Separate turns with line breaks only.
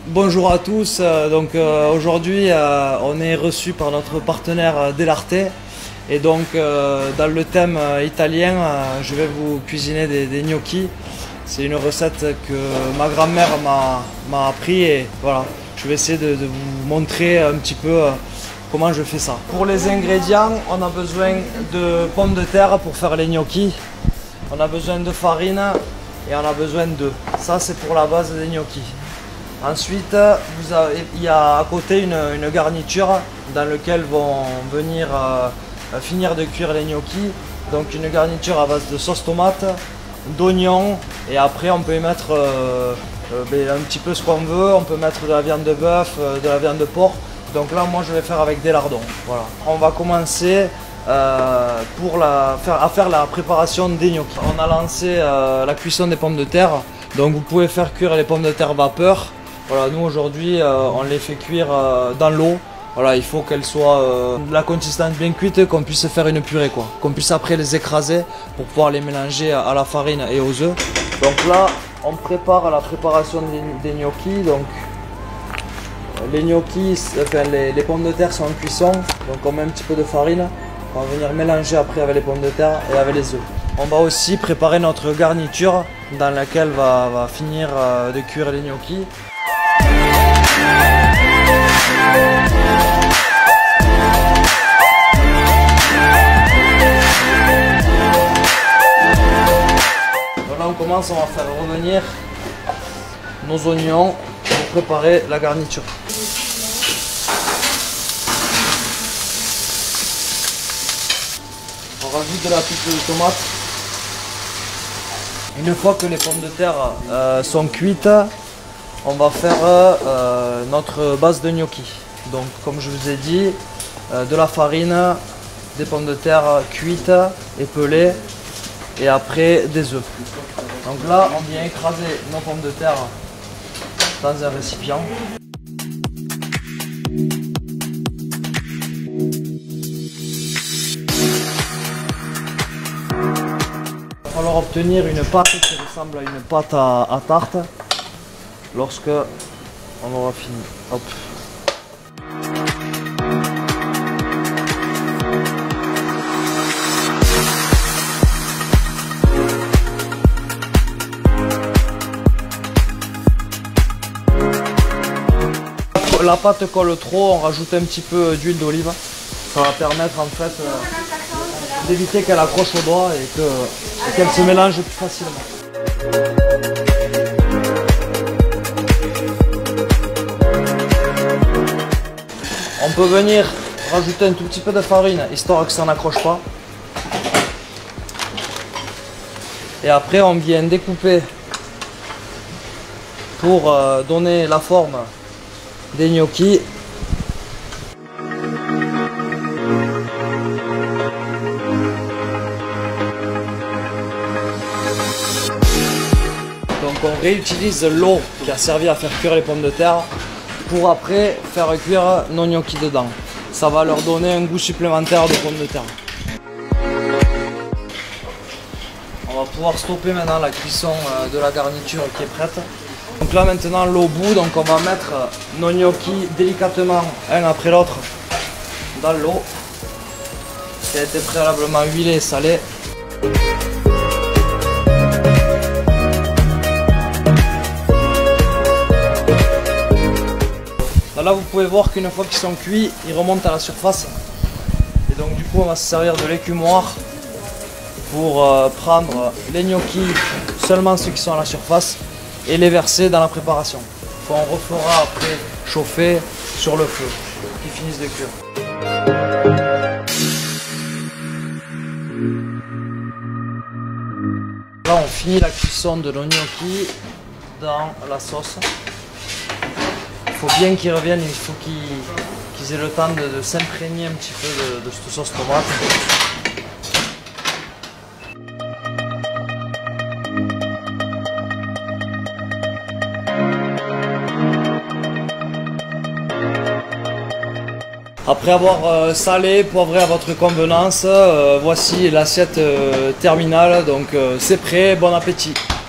Bonjour à tous, aujourd'hui on est reçu par notre partenaire Dell'Arte et donc dans le thème italien je vais vous cuisiner des gnocchis. C'est une recette que ma grand-mère m'a appris et voilà, je vais essayer de vous montrer un petit peu comment je fais ça. Pour les ingrédients, on a besoin de pommes de terre pour faire les gnocchis, on a besoin de farine et on a besoin d'œufs. Ça c'est pour la base des gnocchis. Ensuite, il y a à côté une garniture dans laquelle vont venir finir de cuire les gnocchis. Donc une garniture à base de sauce tomate, d'oignons et après on peut y mettre un petit peu ce qu'on veut. On peut mettre de la viande de bœuf, de la viande de porc. Donc là moi je vais faire avec des lardons. Voilà. On va commencer à faire la préparation des gnocchis. On a lancé la cuisson des pommes de terre. Donc vous pouvez faire cuire les pommes de terre vapeur. Voilà, nous aujourd'hui on les fait cuire dans l'eau. Voilà, il faut qu'elles soient de la consistance bien cuite, qu'on puisse faire une purée quoi. Qu'on puisse après les écraser pour pouvoir les mélanger à la farine et aux œufs. Donc là on prépare la préparation des gnocchis. Donc les gnocchis, enfin les pommes de terre sont en cuisson. Donc on met un petit peu de farine. On va venir mélanger après avec les pommes de terre et avec les œufs. On va aussi préparer notre garniture dans laquelle va finir de cuire les gnocchis. Là on commence, on va faire revenir nos oignons pour préparer la garniture. On rajoute de la pâte de tomate. Une fois que les pommes de terre sont cuites, on va faire notre base de gnocchi. Donc comme je vous ai dit, de la farine, des pommes de terre cuites et pelées et après des œufs. Donc là on vient écraser nos pommes de terre dans un récipient. Il va falloir obtenir une pâte qui ressemble à une pâte à tarte lorsque on aura fini. Hop. La pâte colle trop, on rajoute un petit peu d'huile d'olive. Ça va permettre en fait d'éviter qu'elle accroche au doigt et qu'elle se mélange plus facilement. On peut venir rajouter un tout petit peu de farine histoire que ça n'accroche pas. Et après on vient découper pour donner la forme des gnocchis. Donc on réutilise l'eau qui a servi à faire cuire les pommes de terre pour après faire cuire nos gnocchis dedans. Ça va leur donner un goût supplémentaire de pommes de terre. On va pouvoir stopper maintenant la cuisson de la garniture qui est prête. Donc là maintenant l'eau bout, donc on va mettre nos gnocchis délicatement un après l'autre dans l'eau qui a été préalablement huilée et salée. Là vous pouvez voir qu'une fois qu'ils sont cuits, ils remontent à la surface. Et donc du coup on va se servir de l'écumoire pour prendre les gnocchis, seulement ceux qui sont à la surface, et les verser dans la préparation. On refera après chauffer sur le feu, qu'ils finissent de cuire. Là on finit la cuisson de nos gnocchis dans la sauce. Il faut bien qu'ils reviennent, il faut qu'ils aient le temps de s'imprégner un petit peu de cette sauce tomate. Après avoir salé, poivré à votre convenance, voici l'assiette terminale, donc c'est prêt, bon appétit.